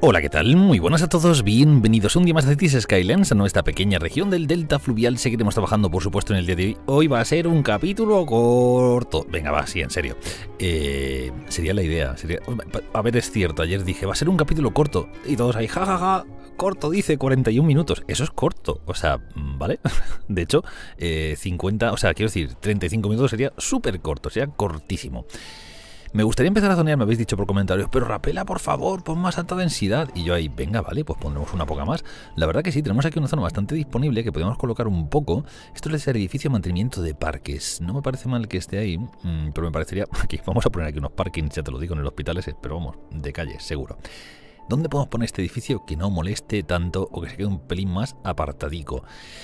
Hola, ¿qué tal? Muy buenas a todos, bienvenidos un día más a Cities Skylines, a nuestra pequeña región del Delta Fluvial. Seguiremos trabajando, por supuesto, en el día de hoy. Hoy va a ser un capítulo corto. Venga, va, sí, en serio. Sería la idea. A ver, es cierto, ayer dije, va a ser un capítulo corto. Y todos ahí, jajaja, corto, dice 41 minutos. Eso es corto, o sea, ¿vale? De hecho, 50, o sea, quiero decir, 35 minutos sería súper corto, sería cortísimo. Me gustaría empezar a zonear, me habéis dicho por comentarios, pero Rapela, por favor, pon más alta densidad. Y yo ahí, venga, vale, pues pondremos una poca más. La verdad que sí, tenemos aquí una zona bastante disponible que podemos colocar un poco. Esto es el edificio de mantenimiento de parques. No me parece mal que esté ahí, pero me parecería... Aquí, vamos a poner aquí unos parkings, ya te lo digo, en el hospital ese, pero vamos, de calle, seguro. ¿Dónde podemos poner este edificio que no moleste tanto o que se quede un pelín más apartadico?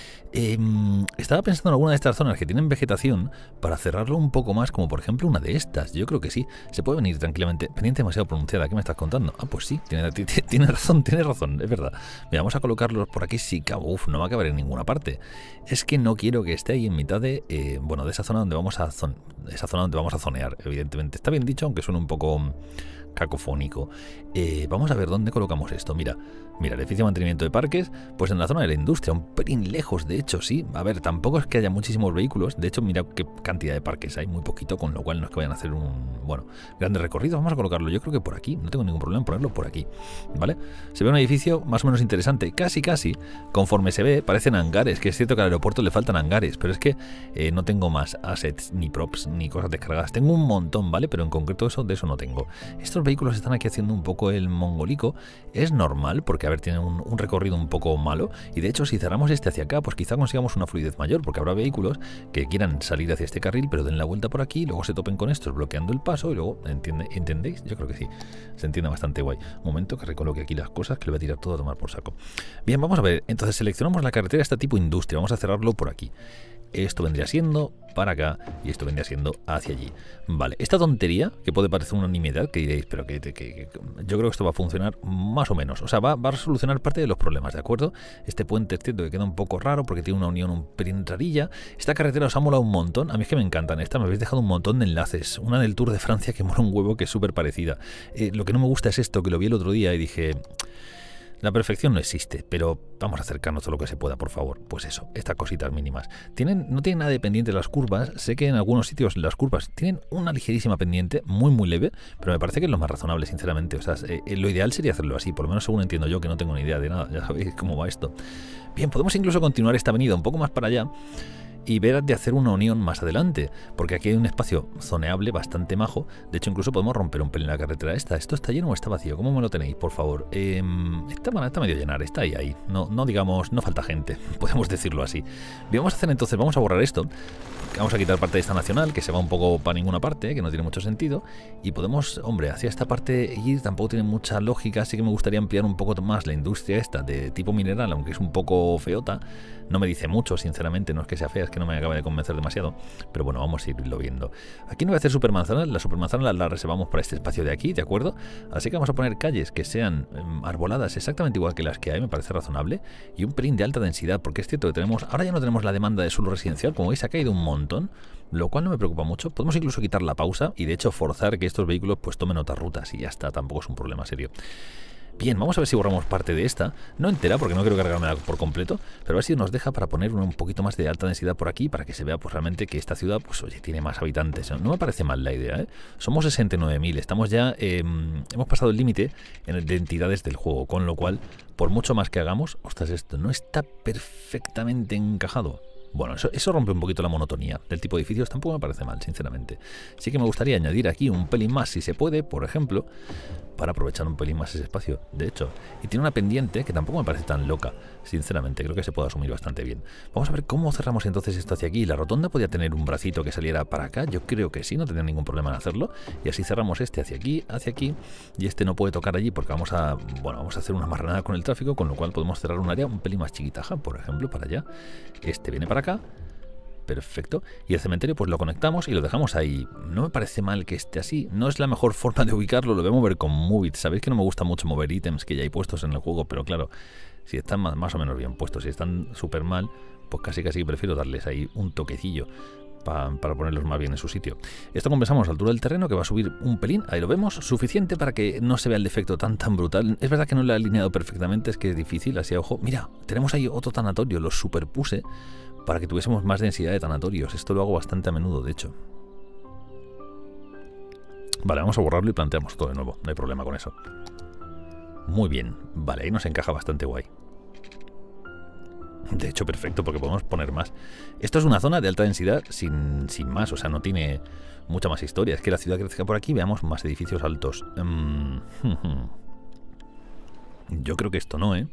Estaba pensando en alguna de estas zonas que tienen vegetación para cerrarlo un poco más, como por ejemplo una de estas. Yo creo que sí, se puede venir tranquilamente. Pendiente demasiado pronunciada, ¿qué me estás contando? Ah, pues sí, tiene razón, es verdad. Mira, vamos a colocarlos por aquí, sí, uf, no va a caber en ninguna parte. Es que no quiero que esté ahí en mitad de, bueno, de esa zona donde vamos a zonear, evidentemente. Está bien dicho, aunque suene un poco cacofónico. Vamos a ver dónde colocamos esto. Mira, el edificio de mantenimiento de parques, pues en la zona de la industria, un pelín lejos, de hecho, sí. A ver, tampoco es que haya muchísimos vehículos. De hecho, mira qué cantidad de parques hay, muy poquito, con lo cual no es que vayan a hacer un grande recorrido. Vamos a colocarlo, yo creo que por aquí, no tengo ningún problema en ponerlo por aquí, ¿vale? Se ve un edificio más o menos interesante, casi, conforme se ve, parecen hangares, que es cierto que al aeropuerto le faltan hangares, pero es que no tengo más assets, ni props, ni cosas descargadas. Tengo un montón, ¿vale? Pero en concreto de eso no tengo. Estos vehículos están aquí haciendo un poco el mongolico. Es normal, porque a ver, tienen un recorrido un poco malo, y de hecho si cerramos este hacia acá, pues quizá consigamos una fluidez mayor, porque habrá vehículos que quieran salir hacia este carril, pero den la vuelta por aquí, luego se topen con estos bloqueando el paso, y luego, ¿entendéis? Yo creo que sí, se entiende bastante guay. Un momento que recoloque aquí las cosas, que le voy a tirar todo a tomar por saco. Bien, vamos a ver, entonces seleccionamos la carretera esta tipo industria, vamos a cerrarlo por aquí. Esto vendría siendo para acá y esto vendría siendo hacia allí. Vale, esta tontería, que puede parecer una nimiedad, que diréis, pero que yo creo que esto va a funcionar más o menos. O sea, va a solucionar parte de los problemas, ¿de acuerdo? Este puente es cierto que queda un poco raro porque tiene una unión un pelín rarilla. Esta carretera os ha molado un montón. A mí es que me encantan. Esta me habéis dejado un montón de enlaces. Una del Tour de Francia que mola un huevo, que es súper parecida. Lo que no me gusta es esto, que lo vi el otro día y dije... La perfección no existe, pero vamos a acercarnos todo lo que se pueda, por favor. Pues eso, estas cositas mínimas. No tienen nada de pendiente las curvas. Sé que en algunos sitios las curvas tienen una ligerísima pendiente, muy leve, pero me parece que es lo más razonable, sinceramente. O sea, lo ideal sería hacerlo así, por lo menos según entiendo yo, que no tengo ni idea de nada. Ya sabéis cómo va esto. Bien, podemos incluso continuar esta avenida un poco más para allá y ver de hacer una unión más adelante, porque aquí hay un espacio zoneable bastante majo. De hecho, incluso podemos romper un pelín la carretera esta. ¿Esto está lleno o está vacío? ¿Cómo me lo tenéis, por favor? Está medio llenar, está ahí. No digamos, no falta gente, podemos decirlo así. Bien, vamos a hacer entonces, vamos a borrar esto. Vamos a quitar parte de esta nacional, que se va un poco para ninguna parte, que no tiene mucho sentido. Y podemos, hombre, hacia esta parte ir tampoco tiene mucha lógica, así que me gustaría ampliar un poco más la industria esta de tipo mineral, aunque es un poco feota. No me dice mucho, sinceramente, no es que sea fea, es que no me acaba de convencer demasiado. Pero bueno, vamos a irlo viendo. Aquí no voy a hacer supermanzanas, la supermanzana la reservamos para este espacio de aquí, ¿de acuerdo? Así que vamos a poner calles que sean arboladas exactamente igual que las que hay, me parece razonable. Y un pelín de alta densidad, porque es cierto que tenemos, ahora ya no tenemos la demanda de suelo residencial, como veis ha caído un montón, lo cual no me preocupa mucho. Podemos incluso quitar la pausa y de hecho forzar que estos vehículos pues tomen otras rutas y ya está, tampoco es un problema serio. Bien, vamos a ver si borramos parte de esta, no entera porque no quiero cargármela por completo, pero a ver si nos deja para poner un poquito más de alta densidad por aquí, para que se vea pues realmente que esta ciudad, pues oye, tiene más habitantes. No me parece mal la idea, ¿eh? Somos 69.000, estamos ya, hemos pasado el límite de entidades del juego, con lo cual, por mucho más que hagamos, ostras, esto no está perfectamente encajado. Bueno, eso rompe un poquito la monotonía del tipo de edificios, tampoco me parece mal, sinceramente. Sí que me gustaría añadir aquí un pelín más, si se puede, por ejemplo, para aprovechar un pelín más ese espacio, de hecho. Y tiene una pendiente que tampoco me parece tan loca, sinceramente, creo que se puede asumir bastante bien. Vamos a ver cómo cerramos entonces esto hacia aquí. La rotonda podía tener un bracito que saliera para acá, yo creo que sí, no tendría ningún problema en hacerlo. Y así cerramos este hacia aquí, y este no puede tocar allí porque vamos a hacer una marranada con el tráfico, con lo cual podemos cerrar un área un pelín más chiquitaja, por ejemplo, para allá. Este viene para acá. Perfecto. Y el cementerio pues lo conectamos y lo dejamos ahí. No me parece mal que esté así. No es la mejor forma de ubicarlo. Lo voy a mover con Movit. Sabéis que no me gusta mucho mover ítems que ya hay puestos en el juego, pero claro, si están más o menos bien puestos, si están súper mal, pues casi prefiero darles ahí un toquecillo. para ponerlos más bien en su sitio. Esto compensamos la altura del terreno, que va a subir un pelín, ahí lo vemos, suficiente para que no se vea el defecto tan brutal. Es verdad que no lo he alineado perfectamente, es que es difícil, así a ojo. Mira, tenemos ahí otro tanatorio, los superpuse para que tuviésemos más densidad de tanatorios. Esto lo hago bastante a menudo, de hecho. Vale, vamos a borrarlo y planteamos todo de nuevo, no hay problema con eso. Muy bien, vale, ahí nos encaja bastante guay. De hecho, perfecto, porque podemos poner más. Esto es una zona de alta densidad sin más, o sea, no tiene mucha más historia. Es que la ciudad crezca por aquí, veamos más edificios altos. Yo creo que esto no, ¿eh?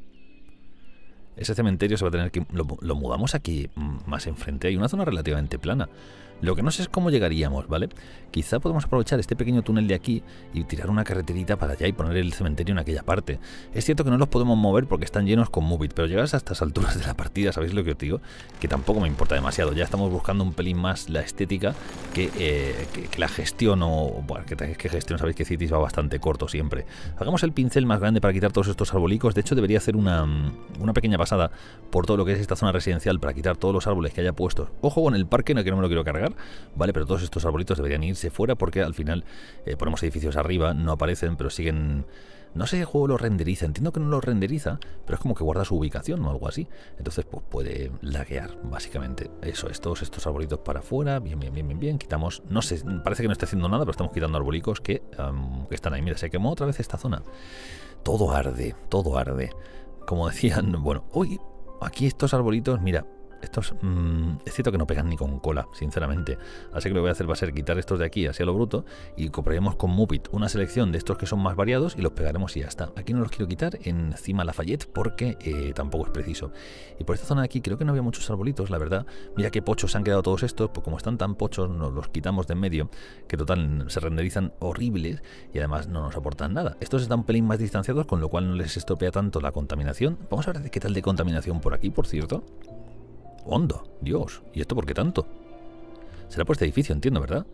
Ese cementerio se va a tener que... Lo mudamos aquí más enfrente. Hay una zona relativamente plana. Lo que no sé es cómo llegaríamos, ¿vale? Quizá podemos aprovechar este pequeño túnel de aquí y tirar una carreterita para allá y poner el cementerio en aquella parte. Es cierto que no los podemos mover porque están llenos con Move It, pero llegadas a estas alturas de la partida, ¿sabéis lo que os digo? Que tampoco me importa demasiado. Ya estamos buscando un pelín más la estética que la gestión o... Bueno, que gestión, sabéis que Cities va bastante corto siempre. Hagamos el pincel más grande para quitar todos estos arbolicos. De hecho, debería hacer una pequeña pasada por todo lo que es esta zona residencial para quitar todos los árboles que haya puestos. Ojo con el parque, no, que no me lo quiero cargar. Vale, pero todos estos arbolitos deberían irse fuera porque al final ponemos edificios arriba, no aparecen, pero siguen... No sé si el juego los renderiza, entiendo que no los renderiza, pero es como que guarda su ubicación o algo así. Entonces pues puede laguear, básicamente. Eso es, todos estos arbolitos para afuera, bien. Quitamos, no sé, parece que no está haciendo nada, pero estamos quitando arbolicos que están ahí. Mira, se quemó otra vez esta zona. Todo arde, todo arde. Como decían, bueno, uy, aquí estos arbolitos, mira... Estos es cierto que no pegan ni con cola, sinceramente. Así que lo que voy a hacer va a ser quitar estos de aquí así a lo bruto y compraríamos con Move It una selección de estos que son más variados y los pegaremos y ya está. Aquí no los quiero quitar encima Lafayette porque tampoco es preciso. Y por esta zona de aquí creo que no había muchos arbolitos, la verdad. Mira qué pochos han quedado todos estos, pues como están tan pochos nos los quitamos de en medio, que total se renderizan horribles y además no nos aportan nada. Estos están un pelín más distanciados, con lo cual no les estropea tanto la contaminación. Vamos a ver qué tal de contaminación por aquí, por cierto. Hondo, Dios, ¿y esto por qué tanto? Será por este edificio, entiendo, ¿verdad?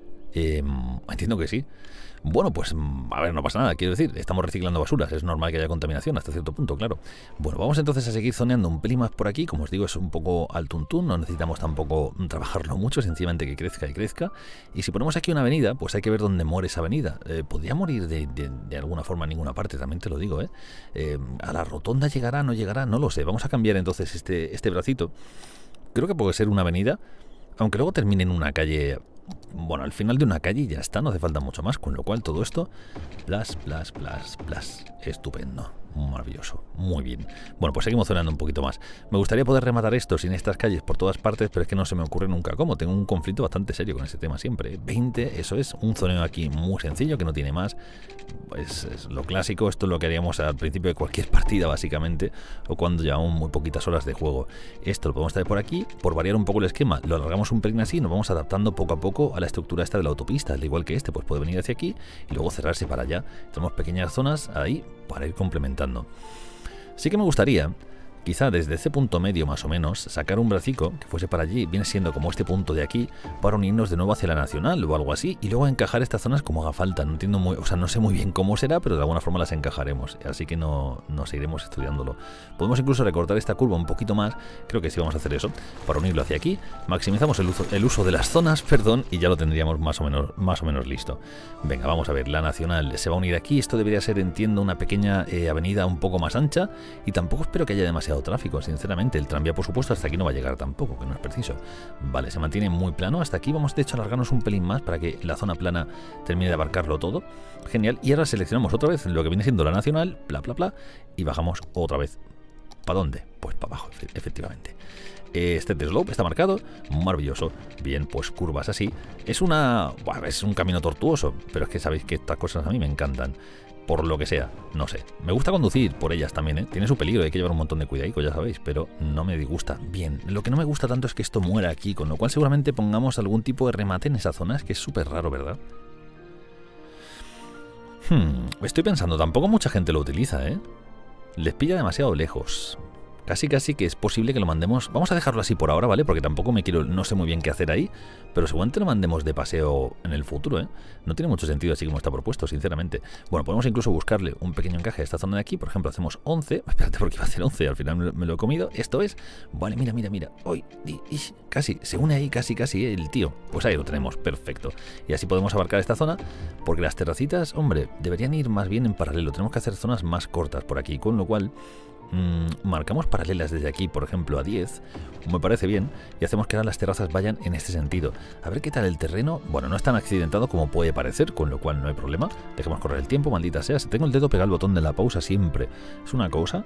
Entiendo que sí. Bueno, pues a ver, no pasa nada, quiero decir, estamos reciclando basuras, es normal que haya contaminación hasta cierto punto, claro. Bueno, vamos entonces a seguir zoneando un pelín más por aquí, como os digo, es un poco al tuntún, no necesitamos tampoco trabajarlo mucho, sencillamente que crezca y crezca. Y si ponemos aquí una avenida, pues hay que ver dónde muere esa avenida. Podría morir de alguna forma en ninguna parte, también te lo digo, ¿eh? A la rotonda llegará, no llegará, no lo sé. Vamos a cambiar entonces este bracito. Creo que puede ser una avenida, aunque luego termine en una calle... Bueno, al final de una calle ya está, no hace falta mucho más, con lo cual todo esto, plas, estupendo, maravilloso, muy bien. Bueno, pues seguimos zonando un poquito más. Me gustaría poder rematar esto sin estas calles por todas partes, pero es que no se me ocurre nunca cómo. Tengo un conflicto bastante serio con ese tema siempre. 20, eso es, un zoneo aquí muy sencillo, que no tiene más. Pues es lo clásico, esto es lo que haríamos al principio de cualquier partida básicamente, o cuando llevamos muy poquitas horas de juego. Esto lo podemos traer por aquí, por variar un poco el esquema, lo alargamos un pelín así, nos vamos adaptando poco a poco a la estructura esta de la autopista, al igual que este, pues puede venir hacia aquí y luego cerrarse para allá. Tenemos pequeñas zonas ahí para ir complementando. Sí que me gustaría, quizá desde ese punto medio más o menos, sacar un bracico que fuese para allí, viene siendo como este punto de aquí, para unirnos de nuevo hacia la nacional o algo así, y luego encajar estas zonas como haga falta. No entiendo muy, o sea, no sé muy bien cómo será, pero de alguna forma las encajaremos, así que nos iremos estudiándolo. Podemos incluso recortar esta curva un poquito más, creo que sí vamos a hacer eso, para unirlo hacia aquí, maximizamos el uso de las zonas, perdón, y ya lo tendríamos más o menos listo. Venga, vamos a ver, la nacional se va a unir aquí, esto debería ser, entiendo, una pequeña avenida un poco más ancha, y tampoco espero que haya demasiado tráfico, sinceramente. El tranvía, por supuesto, hasta aquí no va a llegar tampoco, que no es preciso. Vale, se mantiene muy plano. Hasta aquí vamos, de hecho, a alargarnos un pelín más para que la zona plana termine de abarcarlo todo. Genial. Y ahora seleccionamos otra vez lo que viene siendo la nacional, y bajamos otra vez. ¿Para dónde? Pues para abajo, efectivamente. Este slope está marcado, maravilloso. Bien, pues curvas así. Es un camino tortuoso, pero es que sabéis que estas cosas a mí me encantan. Por lo que sea, no sé. Me gusta conducir por ellas también, ¿eh? Tiene su peligro, hay que llevar un montón de cuidadico, ya sabéis, pero no me disgusta. Bien, lo que no me gusta tanto es que esto muera aquí, con lo cual seguramente pongamos algún tipo de remate en esa zona, es que es súper raro, ¿verdad? Estoy pensando, tampoco mucha gente lo utiliza, ¿eh? Les pilla demasiado lejos. casi que es posible que lo mandemos. Vamos a dejarlo así por ahora, ¿vale? Porque tampoco no sé muy bien qué hacer ahí, pero seguramente lo mandemos de paseo en el futuro, ¿eh? No tiene mucho sentido así como está propuesto, sinceramente. Bueno, podemos incluso buscarle un pequeño encaje a esta zona de aquí. Por ejemplo, hacemos 11. Espérate, porque iba a hacer 11, al final me lo he comido. Esto es, vale, mira. Uy, casi, se une ahí casi el tío. Pues ahí lo tenemos, perfecto. Y así podemos abarcar esta zona, porque las terracitas, hombre, deberían ir más bien en paralelo. Tenemos que hacer zonas más cortas por aquí, con lo cual marcamos paralelas desde aquí, por ejemplo, a 10, me parece bien, y hacemos que ahora las terrazas vayan en este sentido. A ver qué tal el terreno. Bueno, no es tan accidentado como puede parecer, con lo cual no hay problema. Dejemos correr el tiempo, maldita sea. Si tengo el dedo pegado al botón de la pausa siempre, es una cosa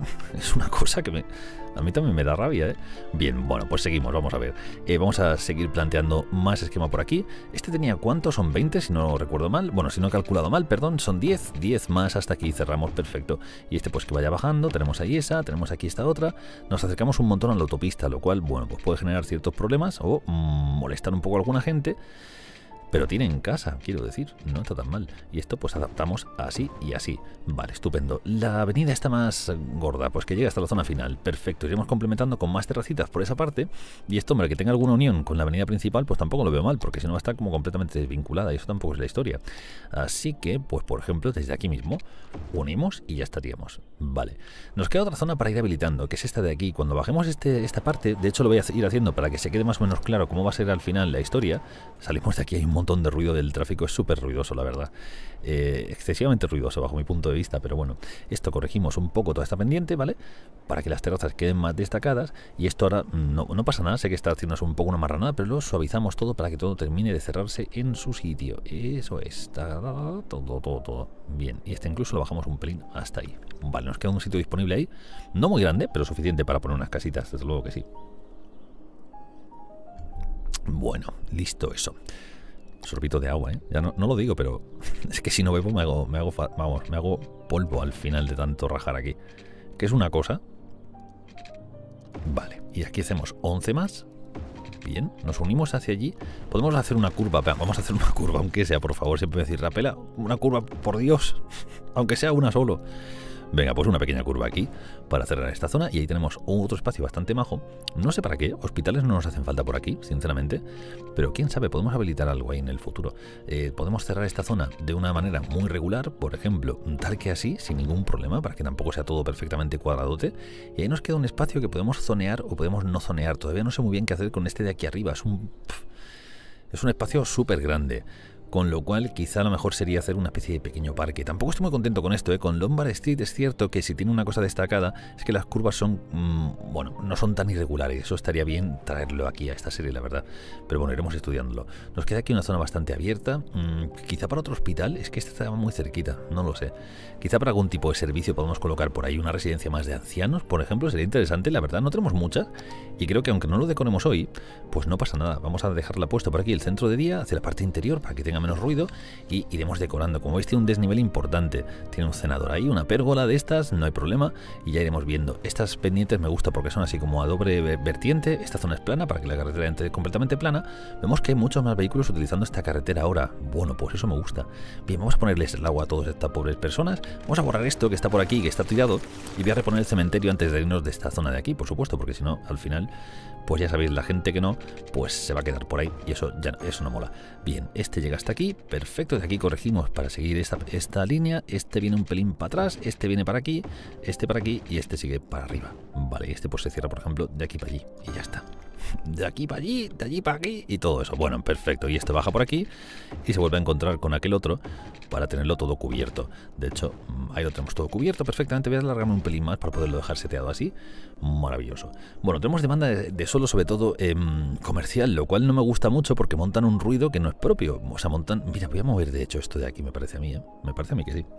que a mí también me da rabia, ¿eh? Bien, bueno, pues seguimos, vamos a ver. Vamos a seguir planteando más esquema por aquí. Este tenía, ¿cuántos? Son 20, si no recuerdo mal. Bueno, si no he calculado mal, perdón, son 10 más hasta aquí, cerramos, perfecto. Y este pues que vaya bajando, tenemos ahí esa, tenemos aquí esta otra. Nos acercamos un montón a la autopista, lo cual, bueno, pues puede generar ciertos problemas o molestar un poco a alguna gente. Pero tienen casa, quiero decir, no está tan mal. Y esto pues adaptamos así y así. Vale, estupendo. La avenida está más gorda, pues que llega hasta la zona final. Perfecto, iremos complementando con más terracitas por esa parte. Y esto, hombre, que tenga alguna unión con la avenida principal, pues tampoco lo veo mal, porque si no va a estar como completamente desvinculada y eso tampoco es la historia. Así que, pues por ejemplo, desde aquí mismo unimos y ya estaríamos. Vale. Nos queda otra zona para ir habilitando, que es esta de aquí. Cuando bajemos esta parte, de hecho lo voy a ir haciendo para que se quede más o menos claro cómo va a ser al final la historia. Salimos de aquí, hay un montón de ruido del tráfico, es súper ruidoso, la verdad. Excesivamente ruidoso bajo mi punto de vista, pero bueno, esto corregimos un poco toda esta pendiente, ¿vale? Para que las terrazas queden más destacadas. Y esto ahora no pasa nada, sé que está haciéndose un poco una marranada, pero lo suavizamos todo para que todo termine de cerrarse en su sitio. Eso es, todo. Bien, y este incluso lo bajamos un pelín hasta ahí. Vale, nos queda un sitio disponible ahí, no muy grande, pero suficiente para poner unas casitas, desde luego que sí. Bueno, listo eso. Sorbito de agua, ¿eh? Ya no lo digo, pero es que si no bebo me hago polvo al final de tanto rajar aquí. Que es una cosa. Vale, y aquí hacemos 11 más. Bien, nos unimos hacia allí. Podemos hacer una curva, vamos a hacer una curva, aunque sea, por favor, siempre me decís, Rapela, una curva, por Dios, aunque sea una solo. Venga, pues una pequeña curva aquí para cerrar esta zona y ahí tenemos otro espacio bastante majo. No sé para qué, hospitales no nos hacen falta por aquí, sinceramente, pero quién sabe, podemos habilitar algo ahí en el futuro. Podemos cerrar esta zona de una manera muy regular, por ejemplo, tal que así, sin ningún problema, para que tampoco sea todo perfectamente cuadradote. Y ahí nos queda un espacio que podemos zonear o podemos no zonear. Todavía no sé muy bien qué hacer con este de aquí arriba, es un espacio súper grande. Con lo cual quizá lo mejor sería hacer una especie de pequeño parque. Tampoco estoy muy contento con esto, ¿eh? Con Lombard Street es cierto que si tiene una cosa destacada es que las curvas son, bueno, no son tan irregulares. Eso estaría bien traerlo aquí a esta serie, la verdad. Pero bueno, iremos estudiándolo. Nos queda aquí una zona bastante abierta. Quizá para otro hospital, es que esta está muy cerquita, no lo sé. Quizá para algún tipo de servicio podemos colocar por ahí una residencia más de ancianos, por ejemplo, sería interesante. La verdad no tenemos muchas y creo que aunque no lo decoremos hoy, pues no pasa nada. Vamos a dejarla puesto por aquí el centro de día, hacia la parte interior para que tenga menos ruido y iremos decorando. Como veis tiene un desnivel importante, tiene un cenador ahí, una pérgola de estas, no hay problema y ya iremos viendo. Estas pendientes me gusta porque son así como a doble vertiente. Esta zona es plana para que la carretera entre completamente plana. Vemos que hay muchos más vehículos utilizando esta carretera ahora. Bueno, pues eso me gusta. Bien, vamos a ponerles el agua a todas estas pobres personas. Vamos a borrar esto que está por aquí, que está tirado, y voy a reponer el cementerio antes de irnos de esta zona de aquí, por supuesto, porque si no, al final, pues ya sabéis, la gente que no, pues se va a quedar por ahí y eso no mola. Bien, este llega hasta aquí, perfecto, de aquí corregimos para seguir esta línea, este viene un pelín para atrás, este viene para aquí y este sigue para arriba. Vale, y este pues se cierra, por ejemplo, de aquí para allí y ya está. De aquí para allí, de allí para aquí y todo eso. Bueno, perfecto. Y este baja por aquí y se vuelve a encontrar con aquel otro para tenerlo todo cubierto. De hecho, ahí lo tenemos todo cubierto perfectamente. Voy a alargarme un pelín más para poderlo dejar seteado así. Maravilloso. Bueno, tenemos demanda de suelo, sobre todo comercial, lo cual no me gusta mucho porque montan un ruido que no es propio. O sea, montan... Mira, voy a mover de hecho esto de aquí, me parece a mí, ¿eh? Me parece a mí que sí.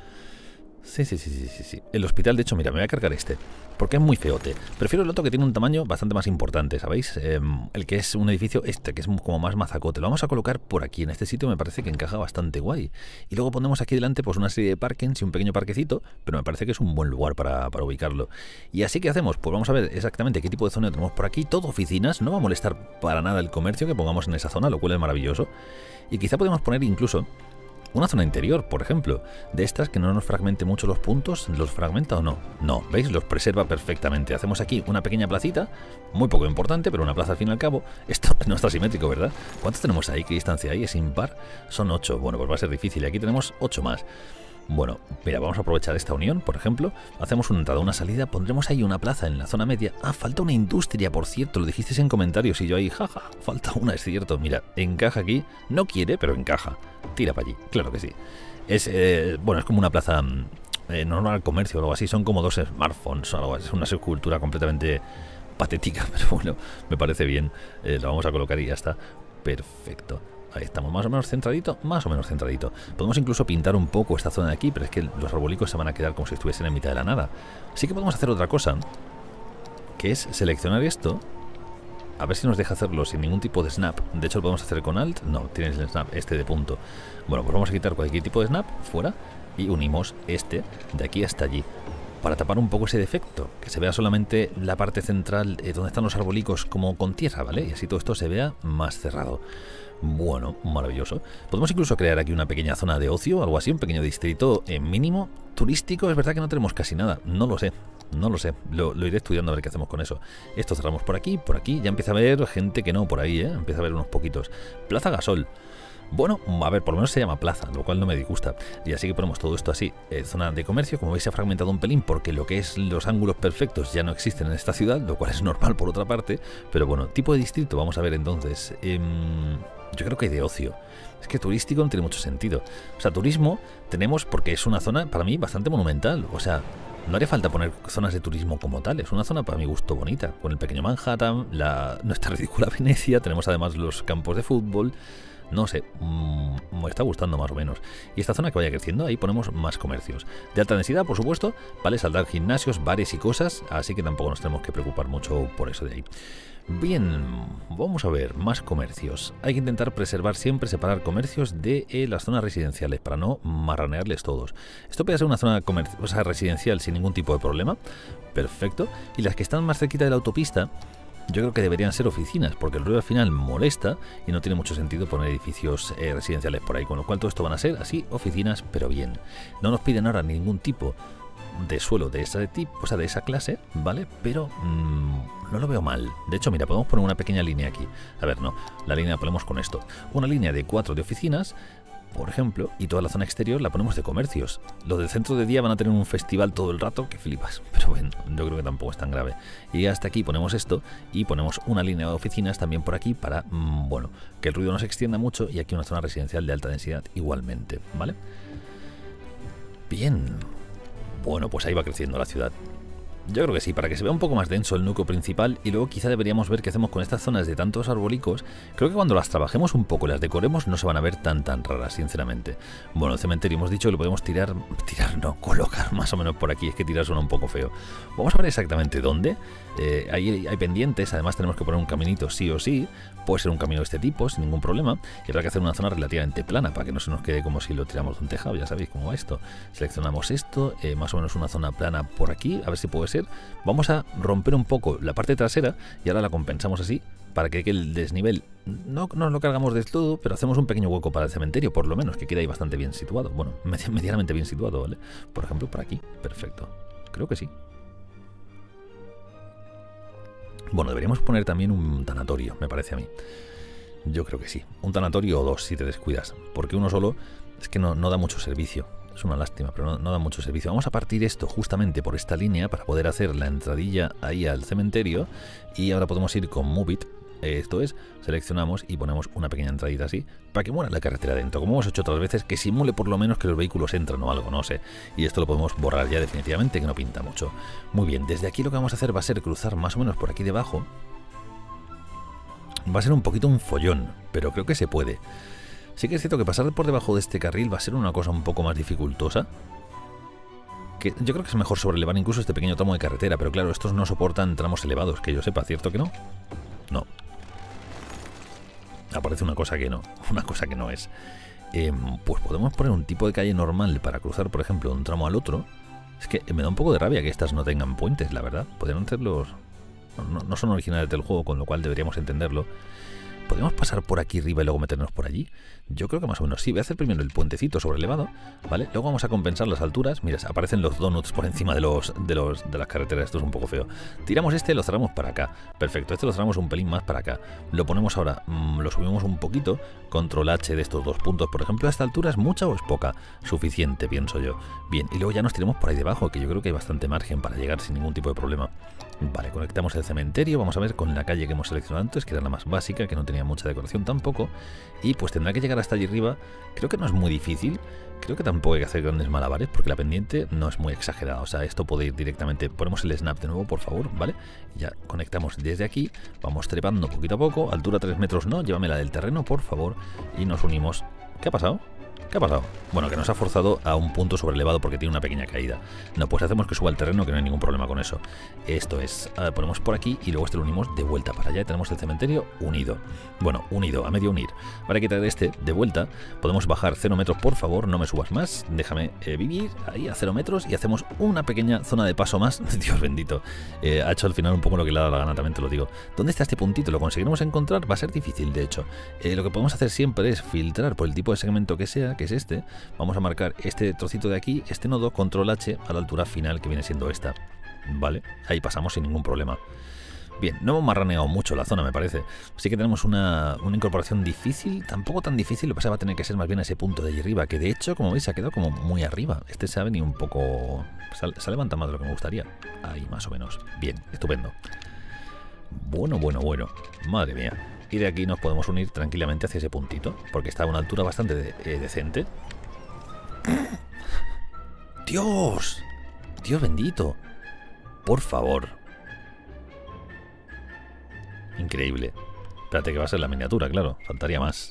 Sí. El hospital, de hecho, mira, me voy a cargar este, porque es muy feote. Prefiero el otro que tiene un tamaño bastante más importante, ¿sabéis? El que es un edificio que es como más mazacote. Lo vamos a colocar por aquí, en este sitio me parece que encaja bastante guay. Y luego ponemos aquí delante pues una serie de parkings y un pequeño parquecito, pero me parece que es un buen lugar para ubicarlo. Y así que hacemos, pues vamos a ver exactamente qué tipo de zona tenemos por aquí. Todo oficinas, no va a molestar para nada el comercio que pongamos en esa zona, lo cual es maravilloso. Y quizá podemos poner incluso una zona interior, por ejemplo, de estas que no nos fragmente mucho los puntos. ¿Los fragmenta o no? No, ¿veis? Los preserva perfectamente. Hacemos aquí una pequeña placita, muy poco importante, pero una plaza al fin y al cabo. Esto no está simétrico, ¿verdad? ¿Cuántos tenemos ahí? ¿Qué distancia hay? ¿Es impar? Son 8. Bueno, pues va a ser difícil. Y aquí tenemos 8 más. Bueno, mira, vamos a aprovechar esta unión, por ejemplo. Hacemos una entrada, una salida, pondremos ahí una plaza en la zona media. Ah, falta una industria, por cierto, lo dijisteis en comentarios y yo ahí, jaja, falta una, es cierto. Mira, encaja aquí, no quiere, pero encaja. Tira para allí, claro que sí. Es, bueno, es como una plaza normal al comercio o algo así, son como 2 smartphones o algo así. Es una escultura completamente patética, pero bueno, me parece bien. La vamos a colocar y ya está. Perfecto. Ahí estamos, más o menos centradito, más o menos centradito. Podemos incluso pintar un poco esta zona de aquí, pero es que los arbolicos se van a quedar como si estuviesen en mitad de la nada. Así que podemos hacer otra cosa, que es seleccionar esto. A ver si nos deja hacerlo sin ningún tipo de snap. De hecho, lo podemos hacer con Alt. No, tienes el snap este de punto. Bueno, pues vamos a quitar cualquier tipo de snap, fuera, y unimos este de aquí hasta allí, para tapar un poco ese defecto, que se vea solamente la parte central donde están los arbolicos como con tierra, ¿vale? Y así todo esto se vea más cerrado. Bueno, maravilloso. Podemos incluso crear aquí una pequeña zona de ocio, algo así, un pequeño distrito mínimo turístico. Es verdad que no tenemos casi nada, no lo sé. No lo sé, lo iré estudiando a ver qué hacemos con eso. Esto cerramos por aquí, ya empieza a haber gente que no por ahí, empieza a haber unos poquitos. Plaza Gasol. Bueno, a ver, por lo menos se llama plaza, lo cual no me disgusta. Y así que ponemos todo esto así. Zona de comercio, como veis se ha fragmentado un pelín porque lo que es los ángulos perfectos ya no existen en esta ciudad, lo cual es normal por otra parte. Pero bueno, tipo de distrito, vamos a ver entonces. Yo creo que hay de ocio. Es que turístico no tiene mucho sentido. O sea, turismo tenemos porque es una zona para mí bastante monumental. O sea, no haría falta poner zonas de turismo como tal. Es una zona para mi gusto bonita. Con el pequeño Manhattan, nuestra ridícula Venecia. Tenemos además los campos de fútbol. No sé, me está gustando más o menos. Y esta zona que vaya creciendo, ahí ponemos más comercios. De alta densidad, por supuesto, vale, saldrán gimnasios, bares y cosas. Así que tampoco nos tenemos que preocupar mucho por eso de ahí. Bien, vamos a ver, más comercios. Hay que intentar preservar siempre, separar comercios de las zonas residenciales para no marranearles todos. Esto puede ser una zona residencial sin ningún tipo de problema. Perfecto. Y las que están más cerquita de la autopista, yo creo que deberían ser oficinas, porque el ruido al final molesta y no tiene mucho sentido poner edificios residenciales por ahí. Con lo cual todo esto van a ser así, oficinas, pero bien. No nos piden ahora ningún tipo de suelo de ese tipo, o sea, de esa clase, ¿vale? Pero no lo veo mal. De hecho, mira, podemos poner una pequeña línea aquí. A ver, no, la línea la ponemos con esto. Una línea de 4 de oficinas, por ejemplo, y toda la zona exterior la ponemos de comercios. Los del centro de día van a tener un festival todo el rato, que flipas. Pero bueno, yo creo que tampoco es tan grave. Y hasta aquí ponemos esto y ponemos una línea de oficinas también por aquí para, bueno, que el ruido no se extienda mucho, y aquí una zona residencial de alta densidad igualmente, ¿vale? Bien. Bueno, pues ahí va creciendo la ciudad. Yo creo que sí, para que se vea un poco más denso el núcleo principal, y luego quizá deberíamos ver qué hacemos con estas zonas de tantos arbolicos. Creo que cuando las trabajemos un poco, las decoremos, no se van a ver tan raras, sinceramente. Bueno, el cementerio hemos dicho que lo podemos colocar más o menos por aquí. Es que tirar suena un poco feo. Vamos a ver exactamente dónde. Ahí hay pendientes, además tenemos que poner un caminito sí o sí. Puede ser un camino de este tipo, sin ningún problema. Y habrá que hacer una zona relativamente plana para que no se nos quede como si lo tiramos de un tejado. Ya sabéis cómo va esto. Seleccionamos esto, más o menos una zona plana por aquí, a ver si puede ser. Vamos a romper un poco la parte trasera y ahora la compensamos así para que el desnivel no nos lo cargamos del todo, pero hacemos un pequeño hueco para el cementerio, por lo menos, que queda ahí bastante bien situado. Bueno, medianamente bien situado, ¿vale? Por ejemplo, por aquí. Perfecto. Creo que sí. Bueno, deberíamos poner también un tanatorio, me parece a mí. Yo creo que sí. Un tanatorio o dos si te descuidas, porque uno solo es que no da mucho servicio. Es una lástima, pero no da mucho servicio. Vamos a partir esto justamente por esta línea para poder hacer la entradilla ahí al cementerio. Y ahora podemos ir con Move It. Esto es, seleccionamos y ponemos una pequeña entradita así para que muera la carretera dentro, como hemos hecho otras veces, que simule por lo menos que los vehículos entran o algo, no sé. Y esto lo podemos borrar ya definitivamente, que no pinta mucho. Muy bien, desde aquí lo que vamos a hacer va a ser cruzar más o menos por aquí debajo. Va a ser un poquito un follón, pero creo que se puede. Sí que es cierto que pasar por debajo de este carril va a ser una cosa un poco más dificultosa. Que yo creo que es mejor sobrelevar incluso este pequeño tramo de carretera, pero claro, estos no soportan tramos elevados, que yo sepa, ¿cierto que no? No. Aparece una cosa que no es. Pues podemos poner un tipo de calle normal para cruzar, por ejemplo, de un tramo al otro. Es que me da un poco de rabia que estas no tengan puentes, la verdad. Podrían hacerlos... No son originales del juego, con lo cual deberíamos entenderlo. ¿Podemos pasar por aquí arriba y luego meternos por allí? Yo creo que más o menos sí. Voy a hacer primero el puentecito sobre elevado, ¿vale? Luego vamos a compensar las alturas. Mira, aparecen los donuts por encima de las carreteras. Esto es un poco feo. Tiramos este y lo cerramos para acá. Perfecto, este lo cerramos un pelín más para acá. Lo ponemos ahora, lo subimos un poquito. Control H de estos 2 puntos, por ejemplo. ¿A esta altura es mucha o es poca? Suficiente, pienso yo. Bien, y luego ya nos tiramos por ahí debajo, que yo creo que hay bastante margen para llegar sin ningún tipo de problema. Vale, conectamos el cementerio. Vamos a ver con la calle que hemos seleccionado antes, que era la más básica, que no tenía mucha decoración tampoco. Y pues tendrá que llegar hasta allí arriba. Creo que no es muy difícil. Creo que tampoco hay que hacer grandes malabares, porque la pendiente no es muy exagerada. O sea, esto puede ir directamente. Ponemos el snap de nuevo, por favor, ¿vale? Y ya conectamos desde aquí. Vamos trepando poquito a poco. Altura 3 metros no. Llévame la del terreno, por favor. Y nos unimos. ¿Qué ha pasado? ¿Qué ha pasado? Bueno, que nos ha forzado a un punto sobrelevado porque tiene una pequeña caída. No, pues hacemos que suba al terreno, que no hay ningún problema con eso. Esto es, ponemos por aquí y luego este lo unimos de vuelta para allá. Tenemos el cementerio unido. Bueno, unido, a medio unir. Para quitar este de vuelta, podemos bajar 0 metros, por favor, no me subas más. Déjame vivir ahí a 0 metros y hacemos una pequeña zona de paso más. Dios bendito. Ha hecho al final un poco lo que le ha dado la gana, también te lo digo. ¿Dónde está este puntito? ¿Lo conseguiremos encontrar? Va a ser difícil, de hecho. Lo que podemos hacer siempre es filtrar por el tipo de segmento que sea, que es este. Vamos a marcar este trocito de aquí, este nodo, control H a la altura final, que viene siendo esta. Vale, ahí pasamos sin ningún problema. Bien, no hemos marraneado mucho la zona, me parece. Sí que tenemos una incorporación difícil, tampoco tan difícil. Lo que pasa va a tener que ser más bien ese punto de allí arriba, que de hecho, como veis, se ha quedado como muy arriba. Este se ha venido un poco... se ha levantado más de lo que me gustaría. Ahí, más o menos. Bien, estupendo. Bueno. Madre mía. Y de aquí nos podemos unir tranquilamente hacia ese puntito, porque está a una altura bastante decente. ¡Dios! ¡Dios bendito! Por favor. Increíble. Espérate que va a ser la miniatura, claro. Faltaría más.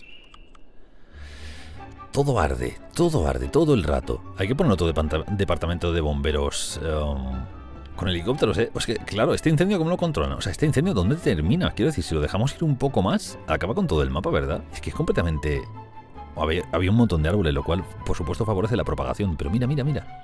Todo arde todo el rato. Hay que poner otro departamento de bomberos... con helicópteros, ¿eh? Pues que, claro, este incendio, ¿cómo lo controlan? O sea, este incendio, ¿dónde termina? Quiero decir, si lo dejamos ir un poco más, acaba con todo el mapa, ¿verdad? Es que es completamente... Había un montón de árboles, lo cual, por supuesto, favorece la propagación. Pero mira.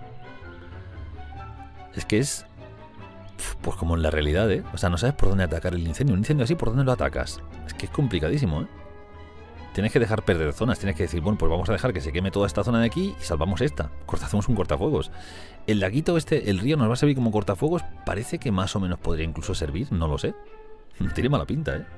Es que es... pues como en la realidad, ¿eh? O sea, no sabes por dónde atacar el incendio. Un incendio así, ¿por dónde lo atacas? Es que es complicadísimo, ¿eh? Tienes que dejar perder zonas, tienes que decir, bueno, pues vamos a dejar que se queme toda esta zona de aquí y salvamos esta. Hacemos un cortafuegos. El laguito este, el río, nos va a servir como cortafuegos. Parece que más o menos podría incluso servir, no lo sé. Tiene mala pinta, ¿eh?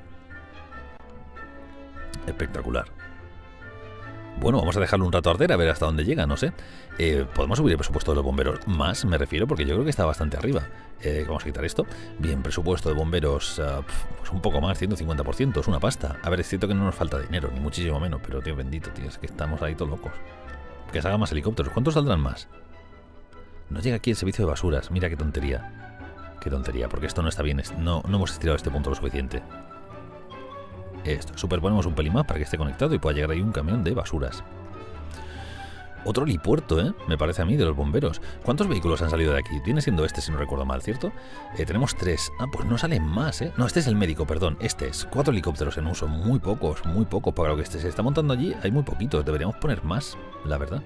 Espectacular. Bueno, vamos a dejarlo un rato arder a ver hasta dónde llega, no sé. Podemos subir el presupuesto de los bomberos más, me refiero, porque yo creo que está bastante arriba. Vamos a quitar esto. Bien, presupuesto de bomberos, pues un poco más, 150%, es una pasta. A ver, es cierto que no nos falta dinero, ni muchísimo menos, pero tío bendito, tío, es que estamos ahí todos locos. Que se hagan más helicópteros. ¿Cuántos saldrán más? No llega aquí el servicio de basuras, mira qué tontería. Qué tontería, porque esto no está bien, no hemos estirado este punto lo suficiente. Esto, superponemos un pelín más para que esté conectado y pueda llegar ahí un camión de basuras. Otro helipuerto, ¿eh? Me parece a mí, de los bomberos. ¿Cuántos vehículos han salido de aquí? Viene siendo este, si no recuerdo mal, ¿cierto? Tenemos 3. Ah, pues no salen más, ¿eh? No, este es el médico, perdón. Este es 4 helicópteros en uso. Muy pocos. Para lo que se está montando allí hay muy poquitos. Deberíamos poner más, la verdad.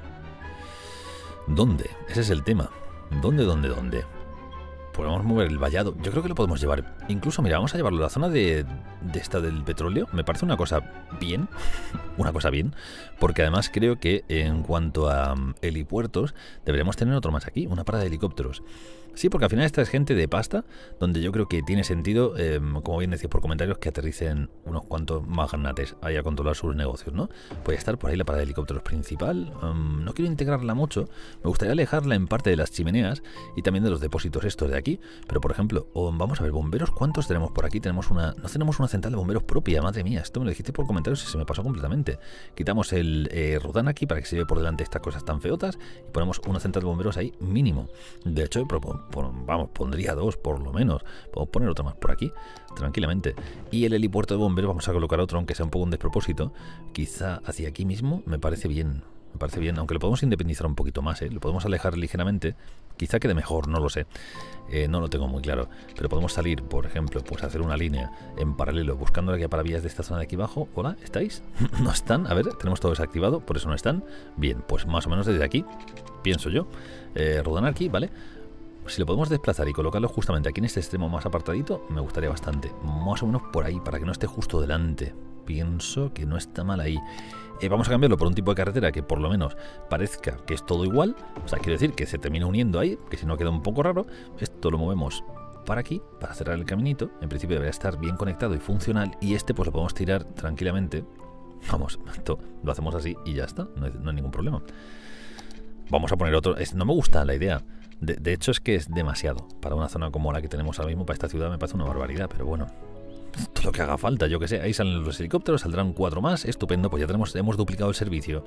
¿Dónde? Ese es el tema. ¿Dónde? Podemos mover el vallado. Yo creo que lo podemos llevar. Incluso, mira, vamos a llevarlo a la zona de esta del petróleo. Me parece una cosa bien. Una cosa bien. Porque además creo que en cuanto a helipuertos, deberíamos tener otro más aquí. Una parada de helicópteros. Sí, porque al final esta es gente de pasta, donde yo creo que tiene sentido, como bien decís por comentarios, que aterricen unos cuantos magnates ahí a controlar sus negocios, ¿no? Puede estar por ahí la parada de helicópteros principal. No quiero integrarla mucho. Me gustaría alejarla en parte de las chimeneas y también de los depósitos estos de aquí. Pero, por ejemplo, vamos a ver, bomberos, ¿cuántos tenemos por aquí? No tenemos una central de bomberos propia, madre mía. Esto me lo dijiste por comentarios y se me pasó completamente. Quitamos el Rudán aquí para que se lleve por delante estas cosas tan feotas y ponemos una central de bomberos ahí mínimo. De hecho, pondría 2 por lo menos. Podemos poner otra más por aquí, tranquilamente. Y el helipuerto de bomberos vamos a colocar otro, aunque sea un poco un despropósito. Quizá hacia aquí mismo, me parece bien. Aunque lo podemos independizar un poquito más, ¿eh? Lo podemos alejar ligeramente. Quizá quede mejor, no lo sé. No lo tengo muy claro. Pero podemos salir, por ejemplo, pues hacer una línea en paralelo, buscando la guía para vías de esta zona de aquí abajo. Hola, ¿estáis? ¿No están? A ver, tenemos todo desactivado, por eso no están. Bien, pues más o menos desde aquí, pienso yo. Rodar aquí, ¿vale? Si lo podemos desplazar y colocarlo justamente aquí en este extremo más apartadito, me gustaría bastante. Más o menos por ahí, para que no esté justo delante. Pienso que no está mal ahí. Vamos a cambiarlo por un tipo de carretera que por lo menos parezca que es todo igual. O sea, quiero decir que se termina uniendo ahí, que si no queda un poco raro. Esto lo movemos para aquí, para cerrar el caminito. En principio debería estar bien conectado y funcional. Y este pues lo podemos tirar tranquilamente. Vamos, esto lo hacemos así y ya está. No hay ningún problema. Vamos a poner otro. No me gusta la idea. De hecho es que es demasiado. Para una zona como la que tenemos ahora mismo, para esta ciudad me parece una barbaridad. Pero bueno, todo lo que haga falta, yo que sé. Ahí salen los helicópteros, saldrán 4 más. Estupendo, pues ya hemos duplicado el servicio.